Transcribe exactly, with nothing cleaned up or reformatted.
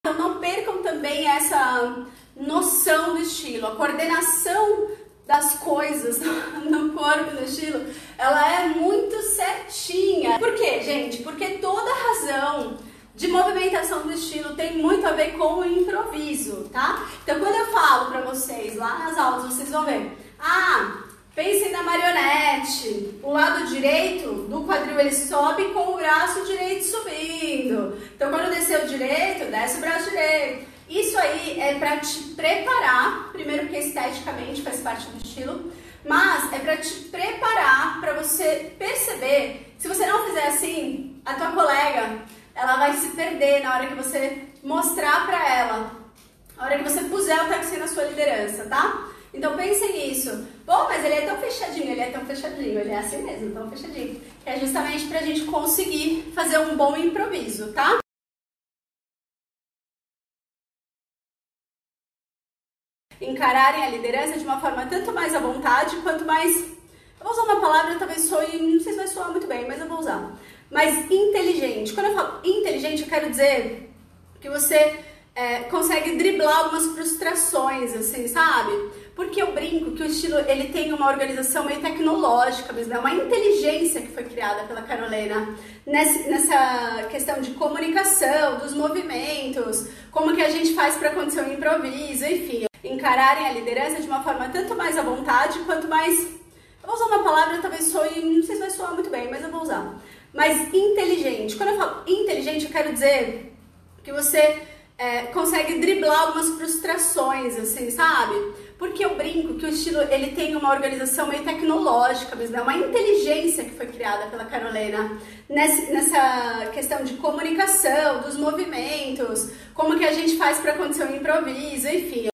Então não percam também essa noção do estilo, a coordenação das coisas no corpo, no estilo, ela é muito certinha. Por quê, gente? Porque toda razão de movimentação do estilo tem muito a ver com o improviso, tá? Então quando eu falo pra vocês lá nas aulas, vocês vão ver, ah, pensem na marionete, o lado direito do quadril ele sobe com o braço direito subindo. Então quando descer o direito, desce o braço direito. Isso aí é para te preparar, primeiro porque esteticamente faz parte do estilo, mas é para te preparar para você perceber, se você não fizer assim, a tua colega, ela vai se perder na hora que você mostrar para ela, na hora que você puser o taxi na sua liderança, tá? Então pensem nisso. Bom, mas ele é tão fechadinho, ele é tão fechadinho, ele é assim mesmo, tão fechadinho. Que é justamente pra gente conseguir fazer um bom improviso, tá? Encararem a liderança de uma forma tanto mais à vontade, quanto mais... Eu vou usar uma palavra, talvez soe... Não sei se vai soar muito bem, mas eu vou usar. Mas inteligente. Quando eu falo inteligente, eu quero dizer que você é, consegue driblar algumas frustrações, assim, sabe? Porque eu brinco que o estilo, ele tem uma organização meio tecnológica mesmo, é uma inteligência que foi criada pela Carolina nessa, nessa questão de comunicação, dos movimentos, como que a gente faz para acontecer um improviso, enfim. Encararem a liderança de uma forma tanto mais à vontade, quanto mais... Eu vou usar uma palavra, talvez soe... Não sei se vai soar muito bem, mas eu vou usar. Mas inteligente. Quando eu falo inteligente, eu quero dizer que você é, consegue driblar algumas frustrações, assim, sabe? Porque eu brinco que o estilo, ele tem uma organização meio tecnológica mesmo, é uma inteligência que foi criada pela Carolina nessa, nessa questão de comunicação, dos movimentos, como que a gente faz para acontecer um improviso, enfim.